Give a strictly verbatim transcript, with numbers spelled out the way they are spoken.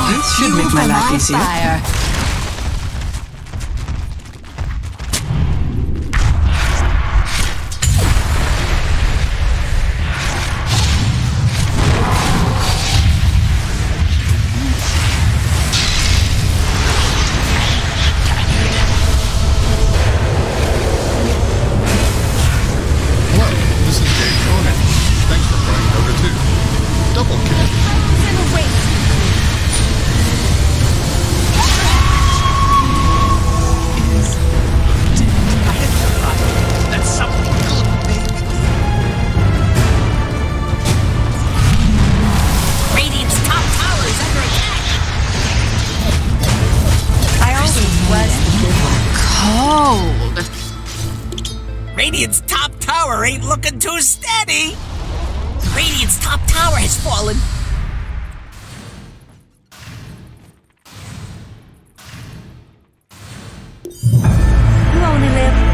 This should make my life easier. Fire. Radiant's top tower ain't looking too steady. Radiant's top tower has fallen. You only live